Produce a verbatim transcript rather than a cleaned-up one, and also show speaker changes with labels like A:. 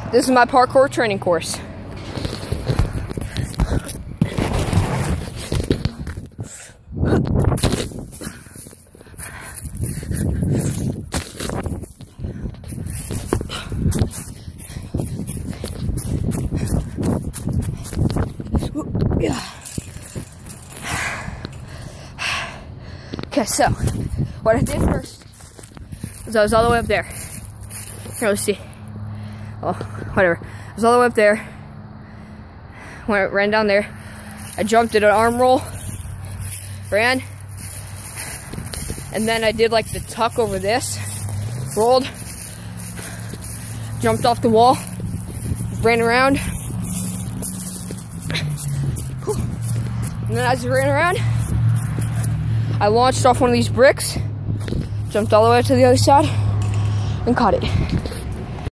A: This is my parkour training course. Yeah. Okay, so what I did first was I was all the way up there. Here, let's see. Oh, whatever. I was all the way up there. Went, ran down there. I jumped, did an arm roll, ran, and then I did like the tuck over this, rolled, jumped off the wall, ran around, and then as I ran around, I launched off one of these bricks, jumped all the way to the other side, and caught it.